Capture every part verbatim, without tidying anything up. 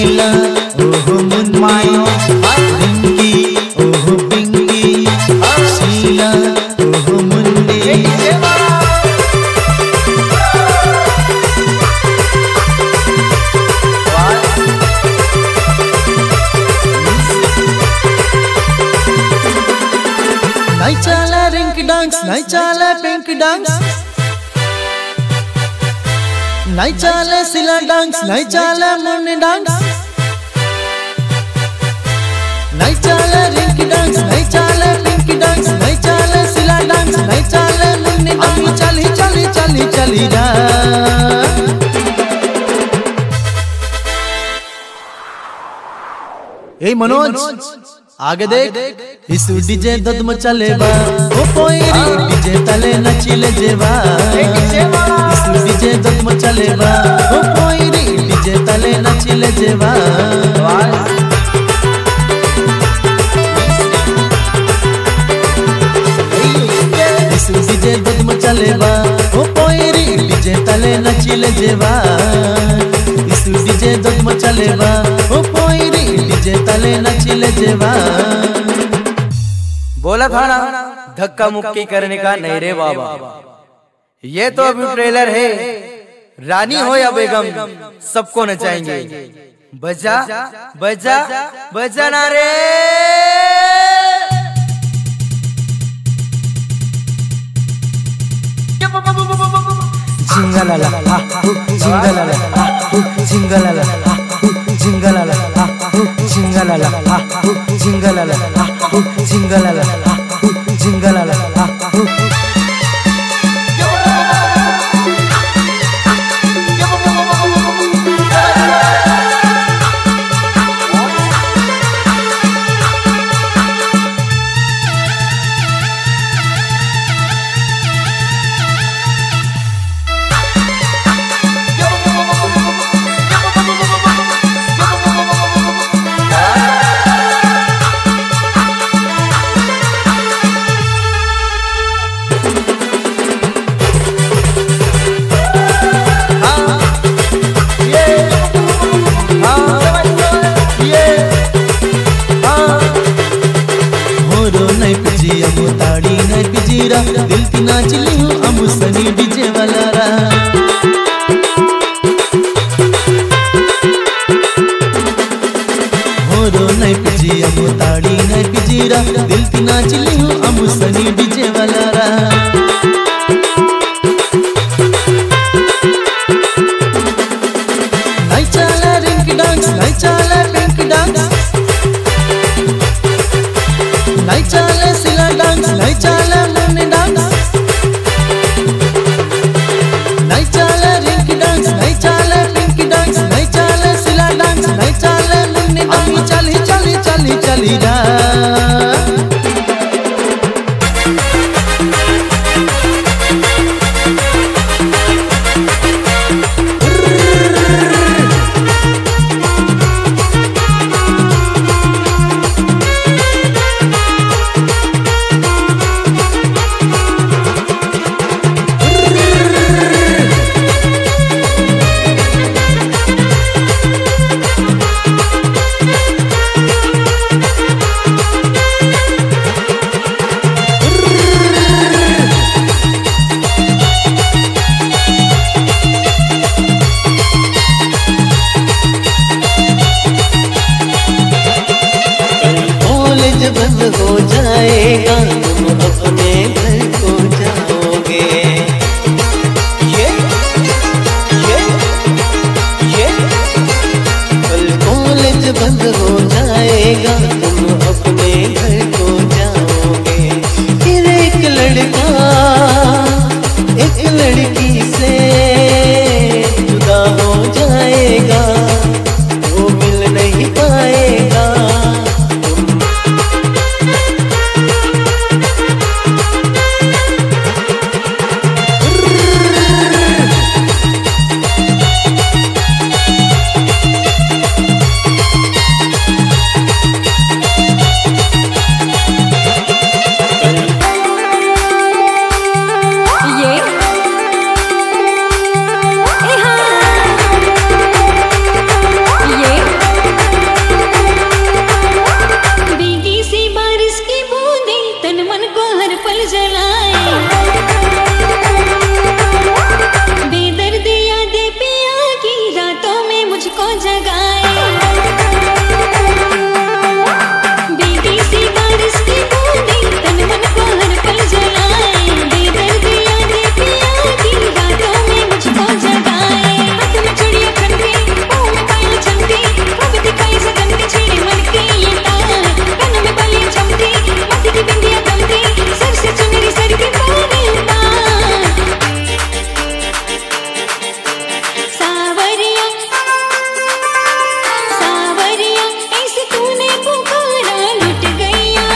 शीला ओहो मुन्नी, पिंकी ओहो पिंकी, शीला ओहो मुन्नी। नहीं चाला रिंक डांस, नहीं चाला पिंक डांस, नहीं चाले सिला डांस, नहीं चाले मुन्नी डांस, नहीं चाले रिंक डांस, नहीं चाले पिंक डांस, नहीं चाले सिला डांस, नहीं चाले मुन्नी डांस। चली चली चली चली जा ए मनोज आगे देख, इस डीजे दद मचले बा ओ पोईरी डीजे तले नचिले जेवा, इस डीजे दद मचले बा ओ पोईरी डीजे तले नचिले जेवा। इस डीजे दद मचले बा ओ पोईरी डीजे तले नचिले जेवा, इस डीजे दद मचले बा ओ पोईरी डीजे तले नचिले जेवा। बोला था ना धक्का मुक्की करने का नहीं रे बाबा, ये तो अभी ट्रेलर है। रानी हो या बेगम सबको नचाएंगे। बजा बजा बजा ना रे। जिंगलाला हा जिंगलाला हा जिंगलाला हा जिंगलाला हा जिंगलाला हा जिंगलाला हा जिंगलाला हा जिंगलाला हा। दिल की नाचली हूँ अमु सनी डीजे वाला रा। होरो नहीं पिजी अमु ताड़ी नहीं पिजीरा, दिल की नाचली हूँ अमु सनी डीजे वाला रा। नहीं चाला रिंक डांस, नहीं चाला पिंक डांस, नहीं चाले सिला डांस, नहीं चाले मुन्नी डांस, नहीं चाले रिंक डांस, नहीं चाले पिंक डांस, नहीं चाले सिला डांस, नहीं चाले मुन्नी डांस। चली चली चली चली जा बंद हो जाएगा, तुम अपने घर को जाओगे। ये ये ये कल कॉलेज बंद हो जाएगा, तुम अपने घर को जाओगे। फिर एक लड़का एक लड़की से जुदा हो जाएगा, वो मिल नहीं पाएगा। मुझको जगाए। बेटी सी बारिश की बूंदें तन मन को हर पल जलाए। बेदर्द यादें पिया की रातों में मुझको जगाए। हाथ में चूड़ियां खनके, पाँव में पायल चमके, ख्वाब दिखाए सजन के छेड़े मन के ये तार। कानों में बालियां चमके, माथे की बिंदियां दमके, सर से चुनरी सर के पारे उतार। सावरिया सावरिया ऐसे तूने पुकारा लुट गया।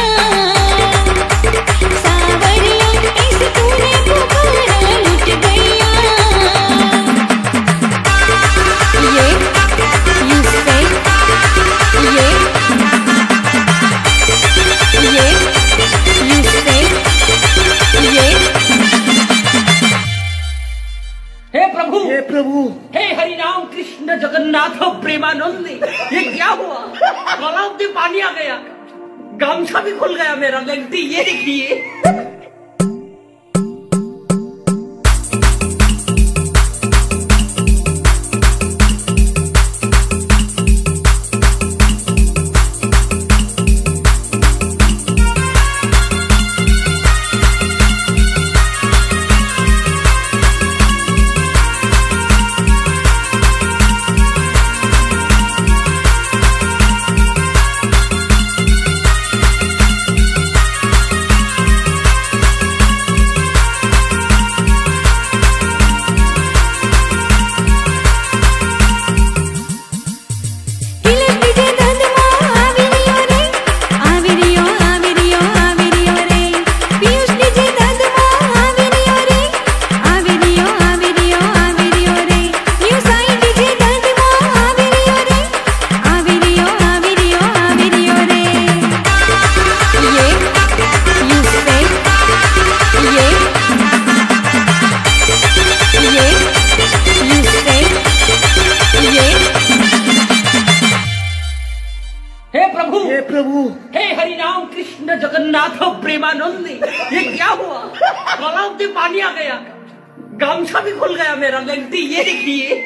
सावरिया ऐसे तूने पुकारा लुट गया। ये you say ये ये you say ये। हे प्रभु हे प्रभु हे हरि राम कृष्ण जगन्नाथ प्रेमानंद, ये क्या हुआ? तालाब में पानी आ गया, गामछा भी खुल गया मेरा। लगती ये देखिए। हे प्रभु हे हरि राम कृष्ण जगन्नाथ प्रेमानंद, ये क्या हुआ? तालाब में पानी आ गया, गामछा भी खुल गया मेरा। लगती ये देखिए।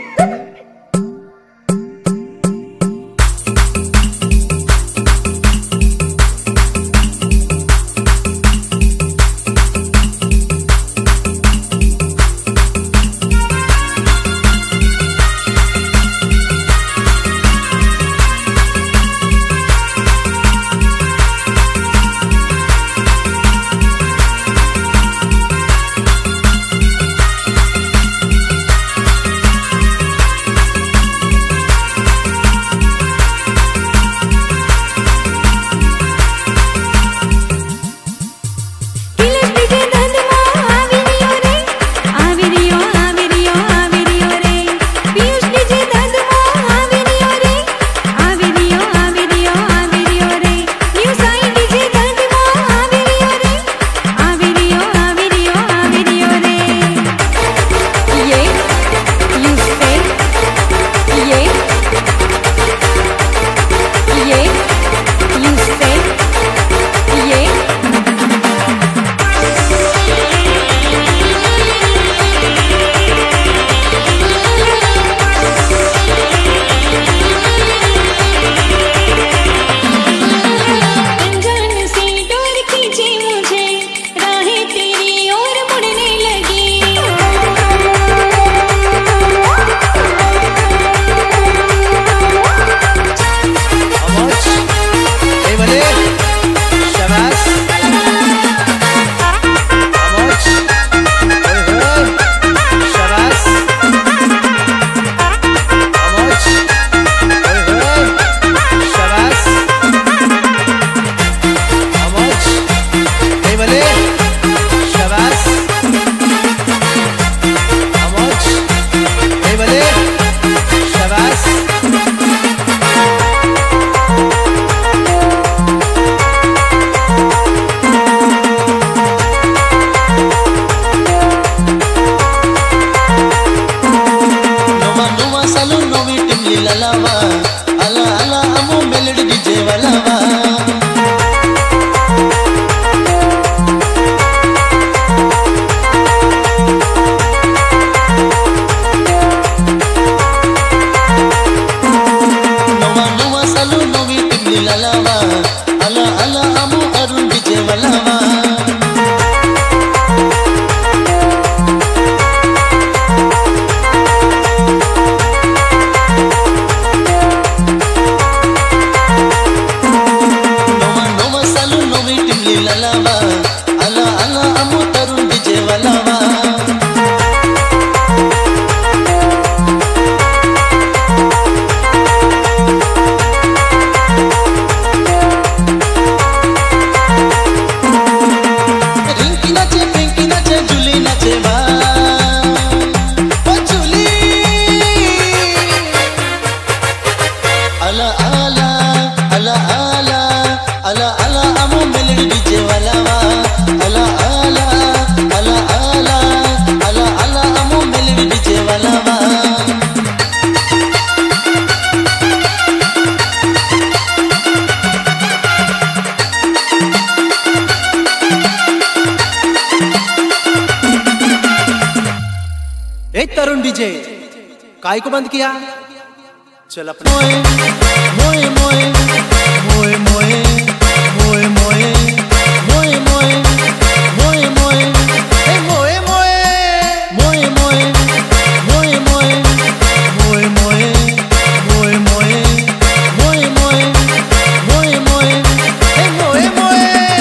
काय को बंद किया? चल अपना मोए मोए मोए मोए मोए मोए मोए मोए मोए मोए मोए ए मोए मोए मोए मोए मोए मोए मोए मोए मोए मोए मोए मोए मोए मोए ए मोए मोए।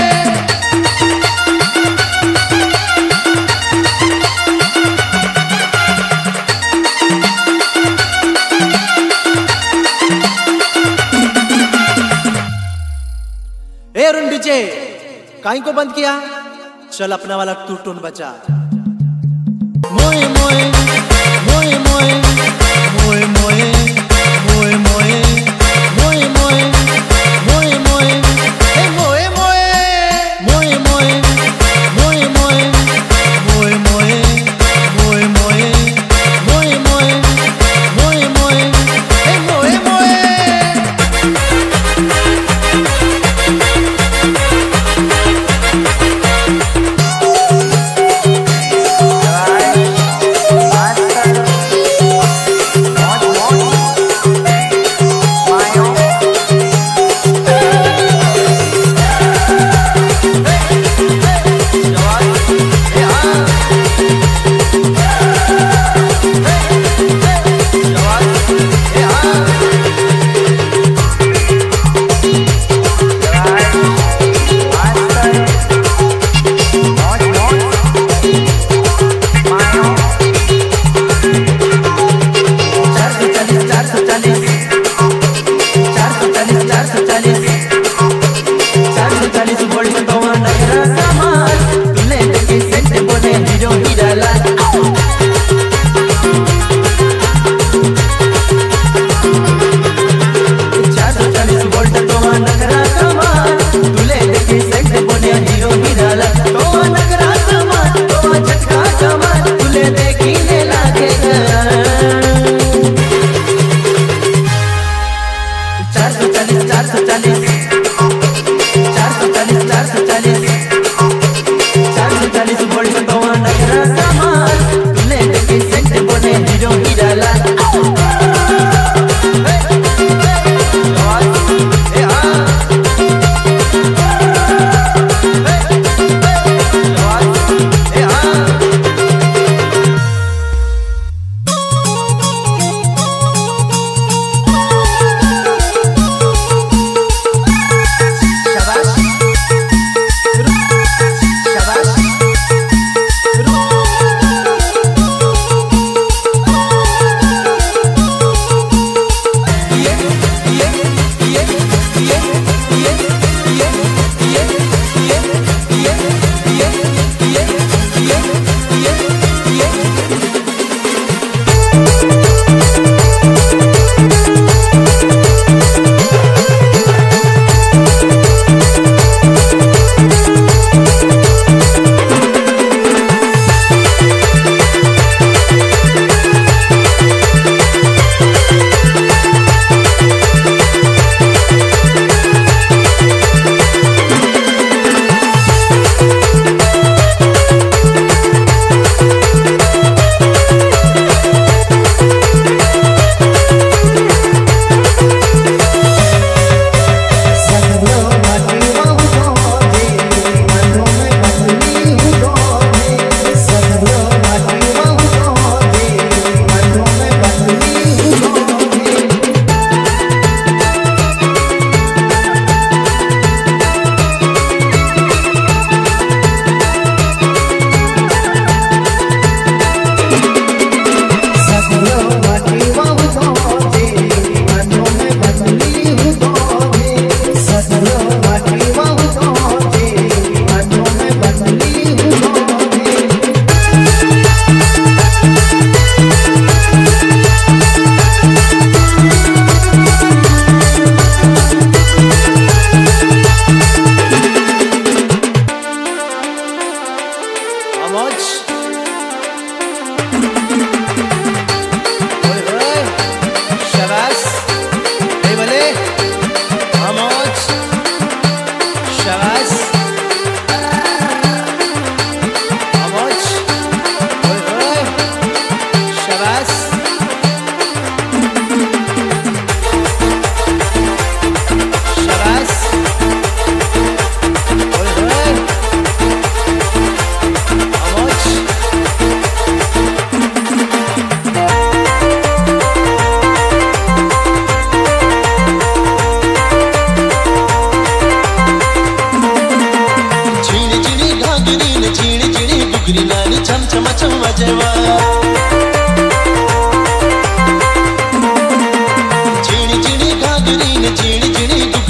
ए अरुण डीजे काई को बंद किया? चल अपना वाला टू टोन बचा। मोए मोए मोए मोए मोए मोए मोए मोए मोए मोए मोए मोए ए मोए मोए मोए मोए मोए मोए मोए मोए मोए मोए मोए मोए मोए मोए ए मोए मोए।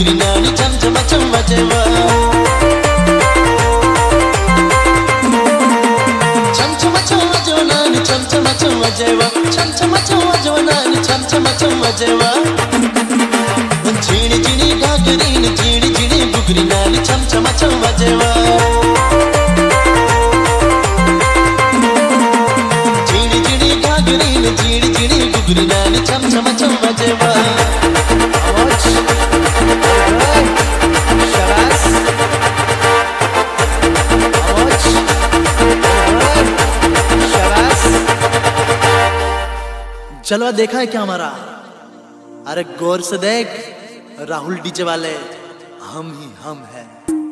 बुगरी नानी चम चम चम बजेवा चम चम चम बजेवा नानी चम चम चम बजेवा चम चम चम बजेवा नानी चम चम चम बजेवा झीणी झीणी घाघरीन झीणी झीणी बुगरी नानी चम चम चम बजेवा झीणी झीणी घाघरीन झीणी झीणी बुगरी नानी चम चम चम बजेवा चलो देखा है क्या हमारा? अरे गौर से देख, राहुल डीजे वाले हम ही हम हैं।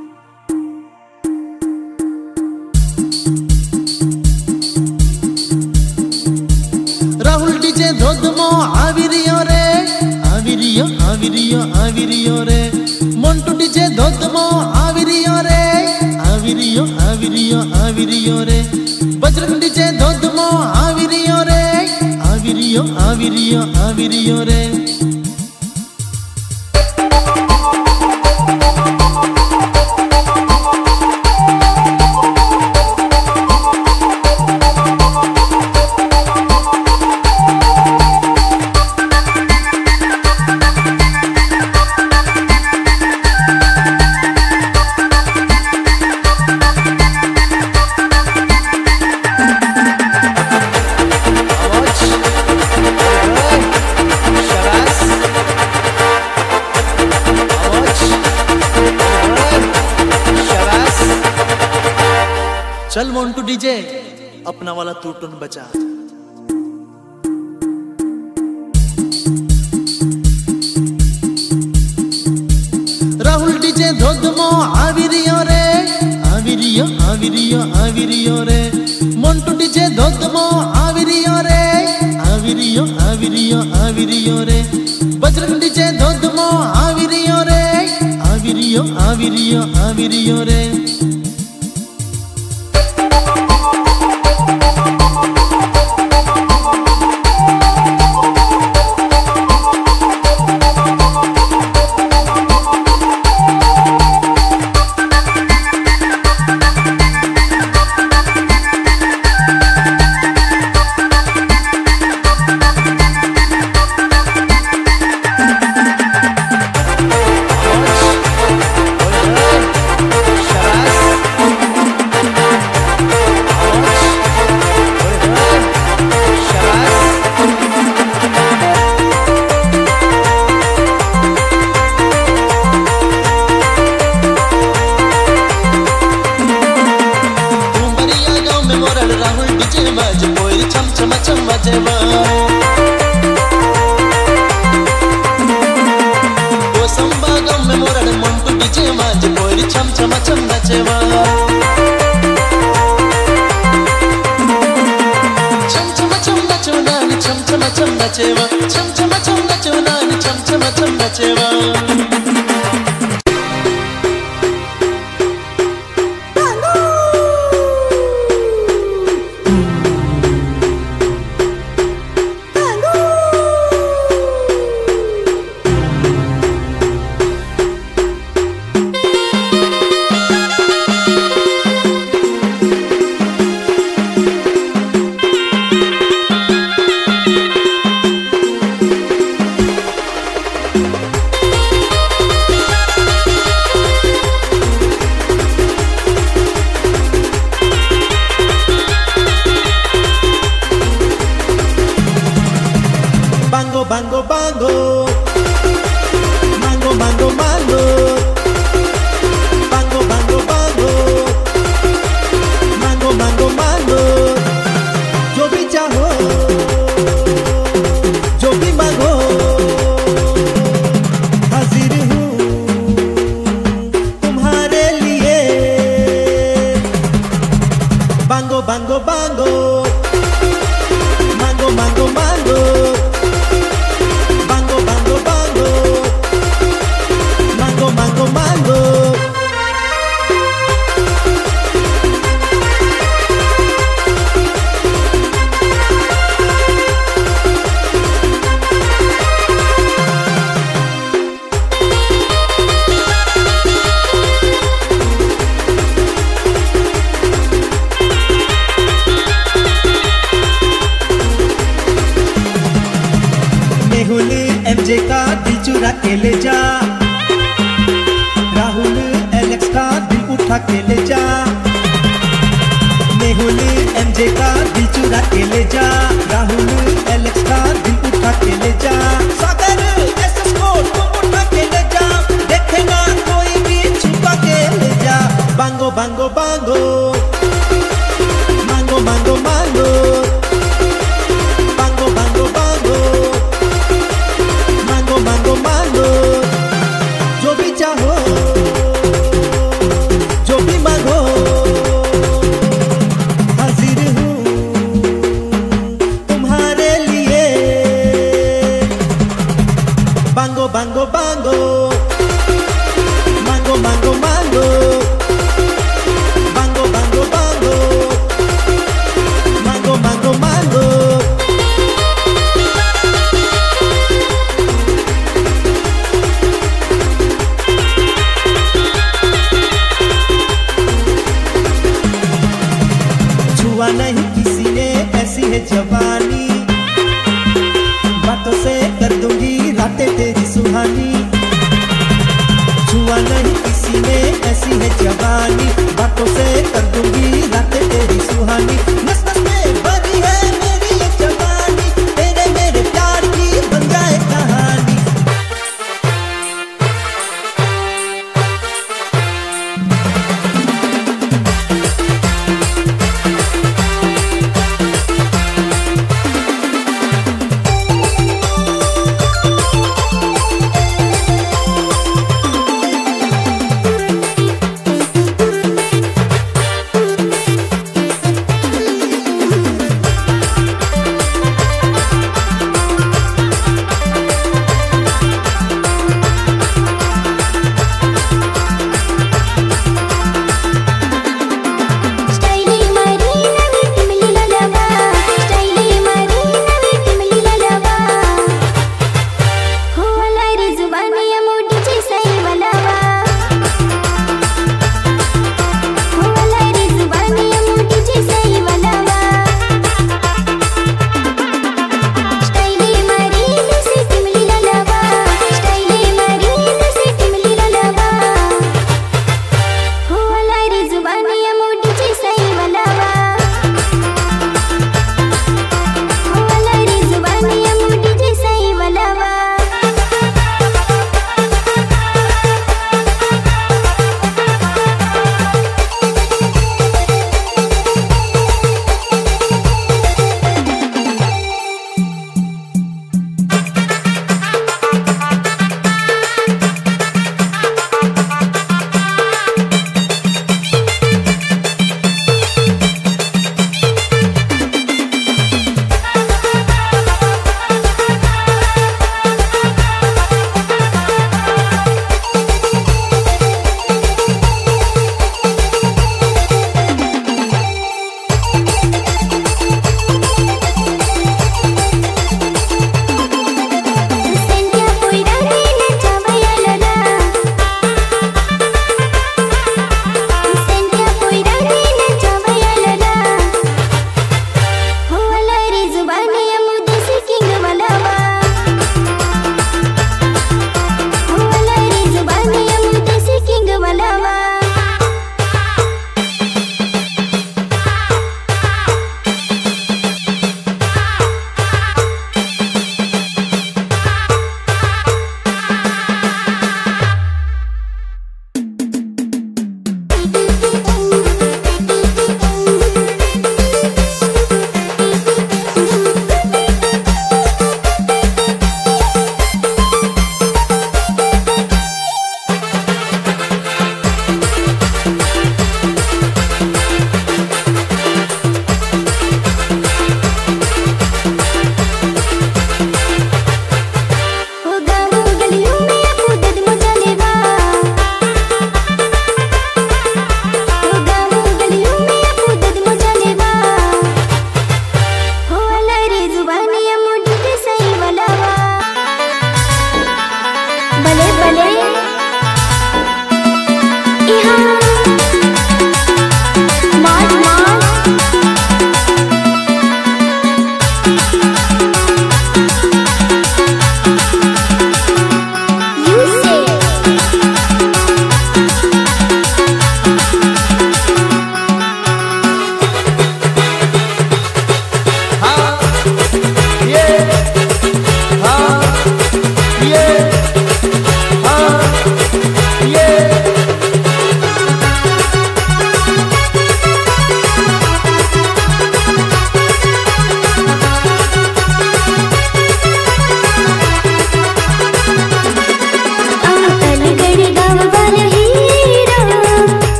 राहुल डीजे धोधमो आविरियो रे आविरियो आविरियो आविरियो रे मोंटू डीजे धोधमो आविरियो रे आविरियो आविरियो आविरियो रे बजरंग डीजे धोधमो आविरियो रे आविरियो आविरियो आविरियो रे चल मोंटू डीजे अपना वाला तू टून बचा। राहुल डीजे धोधमो आविरियो रे आविरियो आविरियो आविरियो रे मोंटू डीजे धोधमो आविरियो रे आविरियो आविरियो आविरियो रे बजरंग डीजे धोधमो आविरियो रे आविरियो आविरियो आविरियो रे राहुल डीजे बाज कोई छम छम छम बजेवा ओ संबा गम में मोरड़ मोंटू डीजे बाज कोई छम छम छम नचेवा छम छम छम नचो नानी छम छम छम नचेवा छम छम छम नचो नानी छम छम छम नचेवा चुरा के ले जा, राहुल एलेक्स का दिल उठा के ले जा, मेहुल एमजे का दिल चुरा के ले जा, राहुल एलेक्स का दिल उठा के ले जा, सागर एसएस को तुम उठा के ले जा, देखेगा कोई भी छुपा के ले जा। बांगो बांगो बांगो मांगो मांगो मांगो, बांगो बांगो बांगो मांगो मांगो मांगो, जो भी चाहो जो भी मांगो हाजिर हूँ तुम्हारे लिए। बांगो बांगो बांगो मांगो मांगो मांगो, बांगो बांगो बांगो मांगो मांगो मांगो। छुआ नहीं किसी ने ऐसी है जवानी, बातों से कर दूंगी रातें तेरी सुहानी। छुआ नहीं किसी ने ऐसी है जवानी, बातों से कर दूंगी रातें तेरी सुहानी। नस नस में भरी है मेरी ये जवानी, तेरे मेरे प्यार की बन जाए कहानी।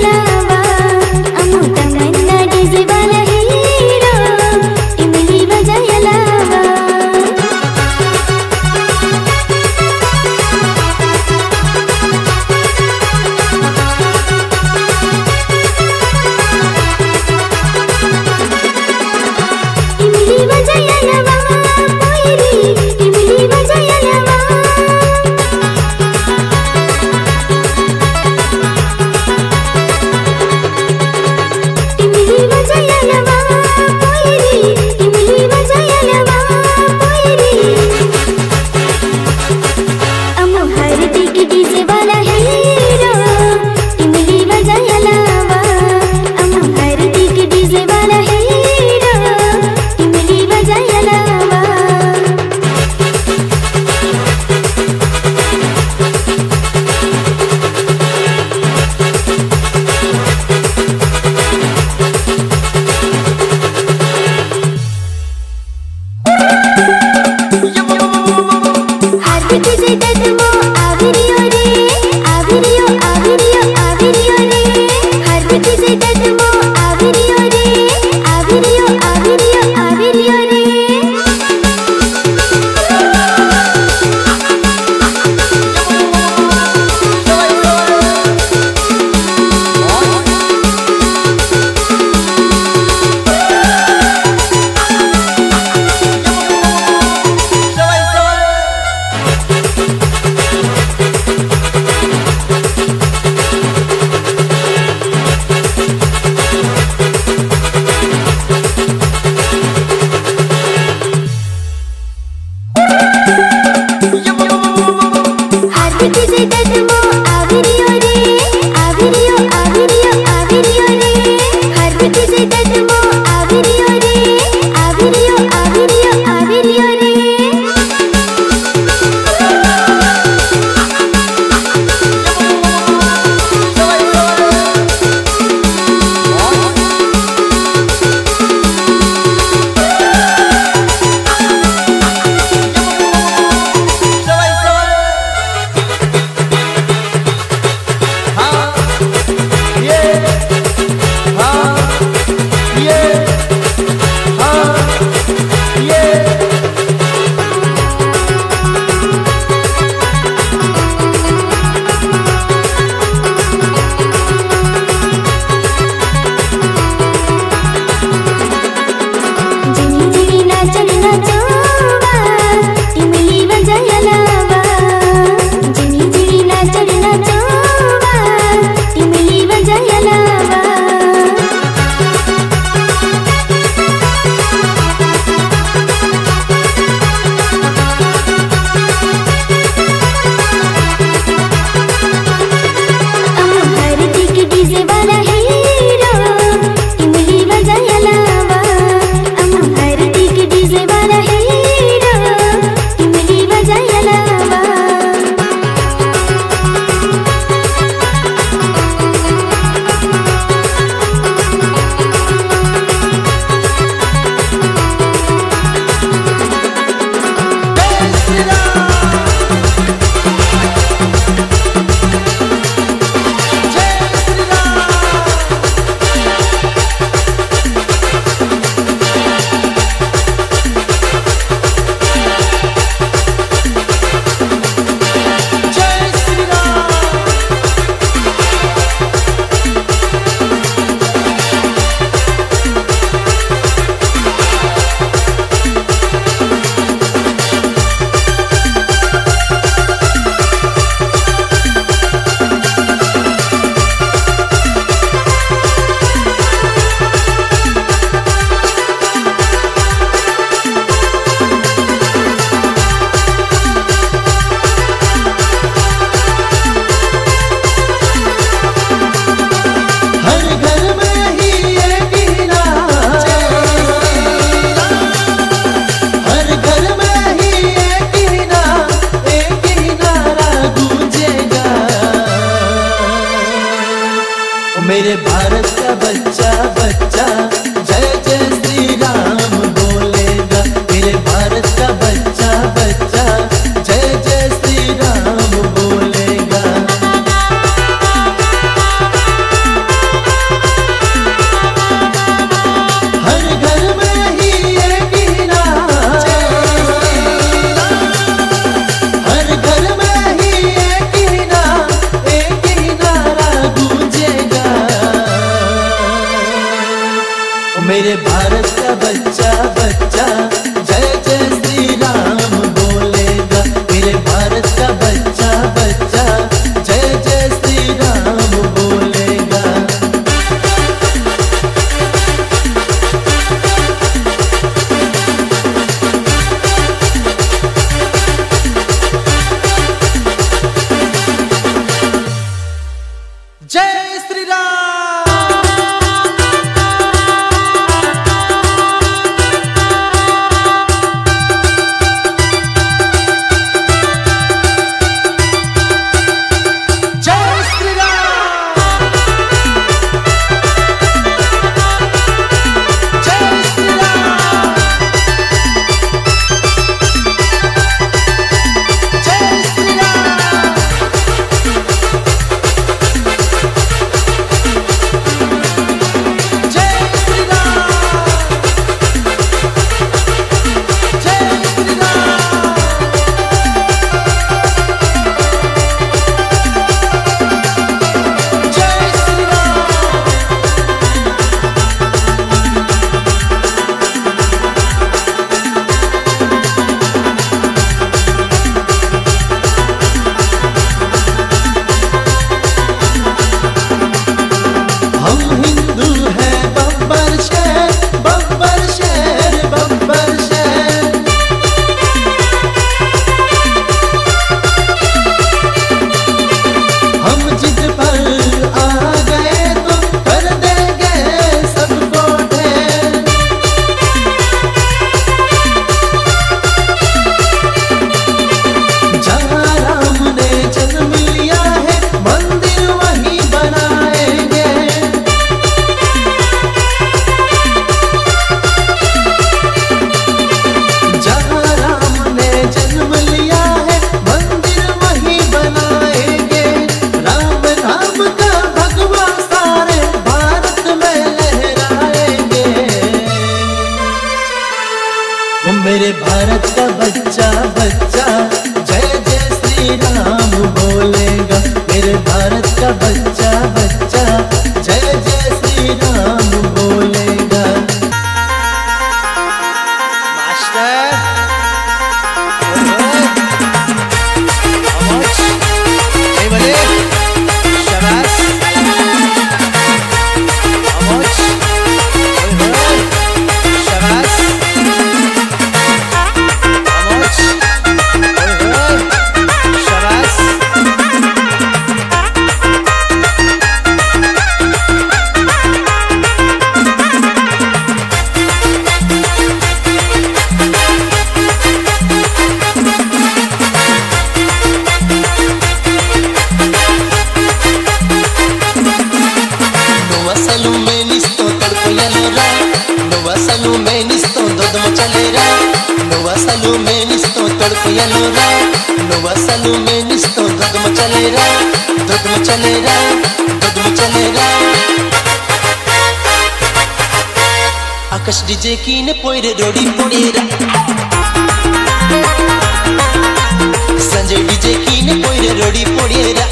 लावा अमु तमन्ना डीजे वाला हीरो इमली बजाया लावा इमली बजाया लावा पोयरी इमली बजाया लावा इमली बजाया लावा पोयरी इमली बजाया लावा पोयरी अमु हर दिग डीजे वाला हीरो इमली बजाया लावा अमु हर दिग डीजे वाला हीरो इमली बजाया लावा हर किसी ददमो आविरियो रे आविरियो आविरियो आविरियो रे हर किसी ददमो आविरियो रे आविरियो आविरियो आविरियो रे हर किसी ददमो आविरियो रे आविरियो आविरियो आविरियो रे हर किसी ददमो आविरियो रे आविरियो आविरियो आविरियो रे जिनी जिनी नाचन नाचोवा इमली बजाया लावा जिनी जिनी नाचन नाचोवा इमली बजाया लावा अमु हर दिग डीजे वाला हीरो इमली बजाया लावा अमु हर दिग डीजे वाला हीरो इमली बजाया लावा मेरे भारत का बच्चा बच्चा जय जय श्री राम बोलेगा। मेरे भारत का बच्चा बच्चा जय जय श्री राम बोलेगा। मेरे भारत का बच्चा बच्चा जय जय श्री राम बोलेगा। मेरे भारत का बच्चा बच्चा जय जय श्री राम बोलेगा। जय श्री राम। मेरे भारत का बच्चा बच्चा जय जय श्री राम बोलेगा। मेरे भारत का बच्चा बच्चा जय जय श्री राम बोलेगा। मास्टर शाबाश आकाश डीजे की ने पोइरे रोडी पोड़ेरा। संजय डीजे की ने पोइरे रोडी पोड़ेरा।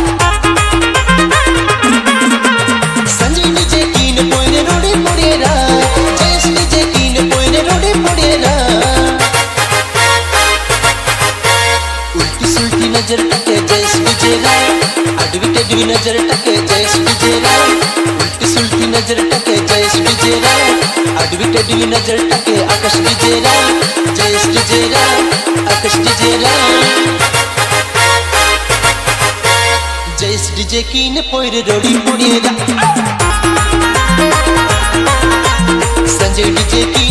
संजय डीजे की ने पोइरे रोडी पोड़ेरा। जयेश डीजे की ने पोइरे रोडी पोड़ेरा। उल्टी सुल्टी नजर टके जयेश डीजेरा। अडवी टेडवी नजर टके जयेश डीजेरा। उल्टी सुल्टी नजर टके जयेश डीजेरा। अडवी टेडवी नजर टके आकाश डीजेरा। जयेश डीजेरा आकाश डीजेरा। जयेश डीजे की ने पोइरे रोडी पोड़ेरा। संजय डीजे की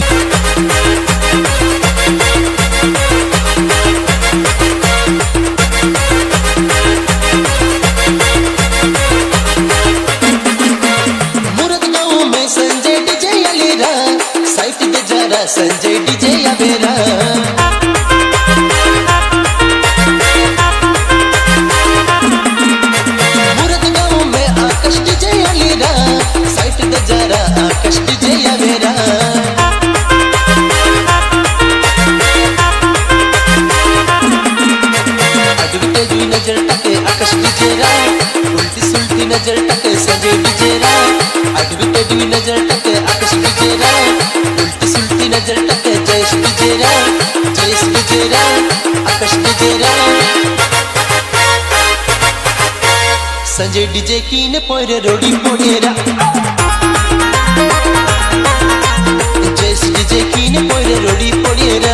संजय डीजे या मेरा। मुरद गाँव में आकाश डीजे या मेरा। साइट दे जरा आकाश डीजे या मेरा। अडवी टेडवी नजर टके आकाश डीजेरा। उल्टी सुल्टी नजर टके संजय डीजेरा। अडवी टेडवी नजर टके आकाश डीजेरा। डीजे रे उल्टी सुल्टी नजर टके जयेश डीजे रे जयेश डीजे रे आकाश डीजे रे संजय डीजे की ने पोरे रोडी पोडेरा जयेश डीजे की ने पोरे रोडी पोडेरा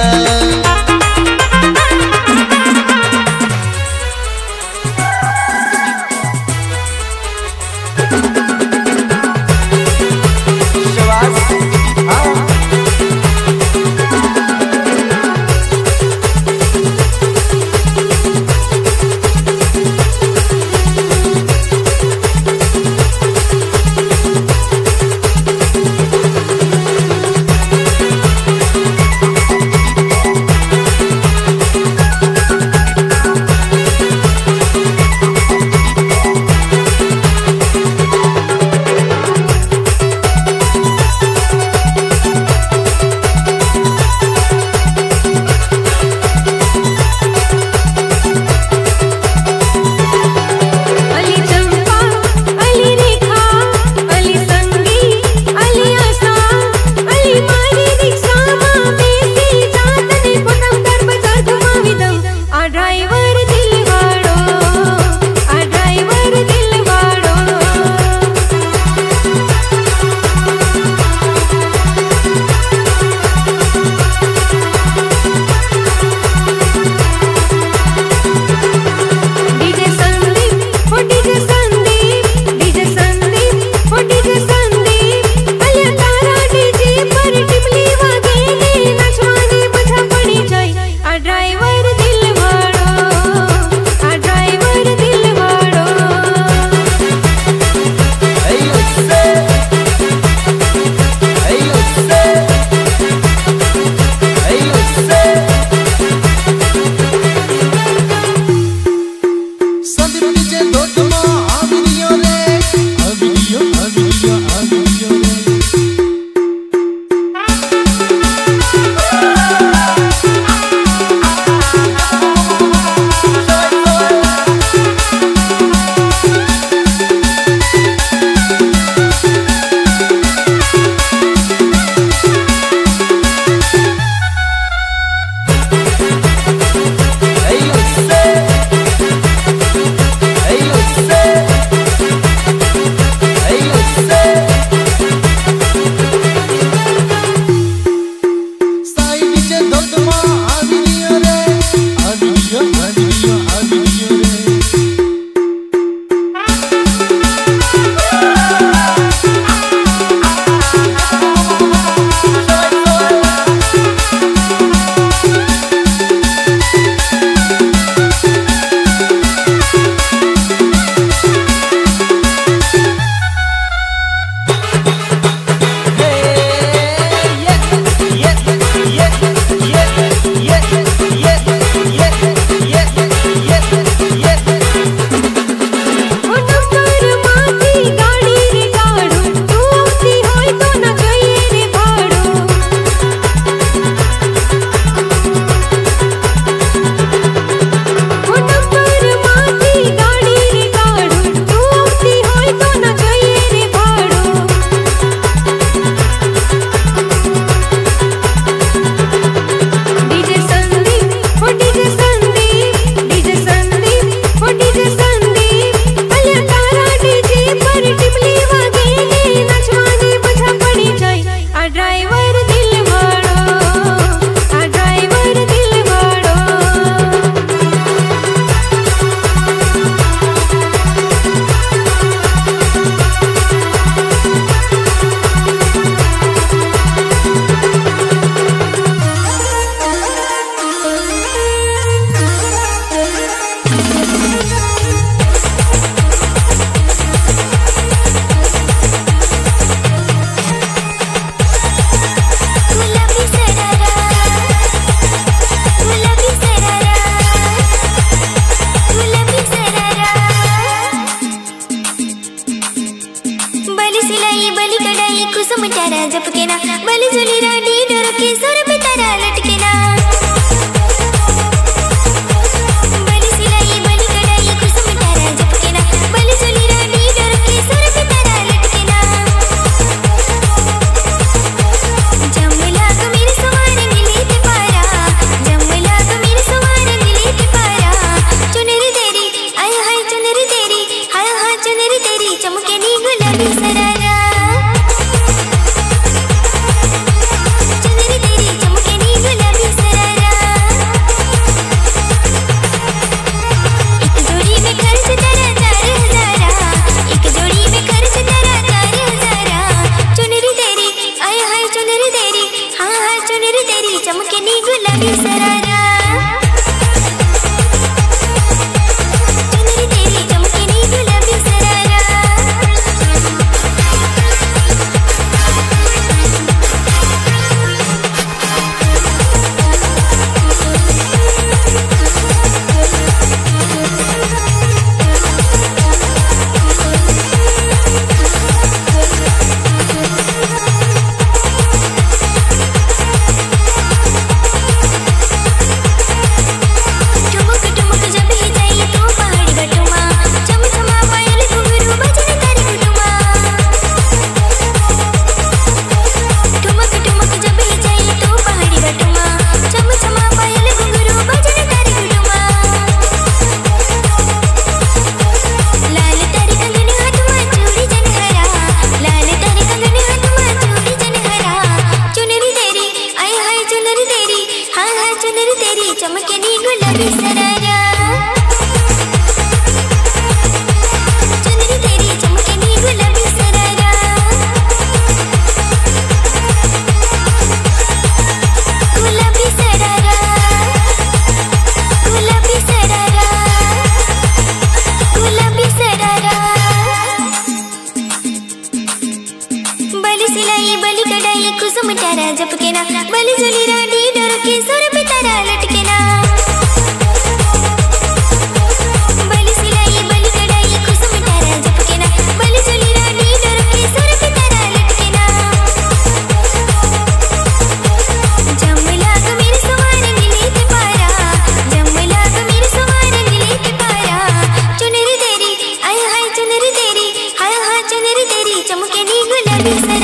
सिलाई बलि कढ़ाई कुसुम तारा जपके ना बलि जुली रानी डर के सुर पे तारा लटके ना बलि सिलाई बलि कढ़ाई कुसुम तारा जपके ना बलि जुली रानी डर के सुर पे तारा लटके ना जम लाग मेरे सुहाने मिले के पारा जम लाग मेरे सुहाने मिले के पारा चुनरी तेरी आय हाय चुनरी तेरी हाय हाय चुनरी तेरी चमके नी गुलाबी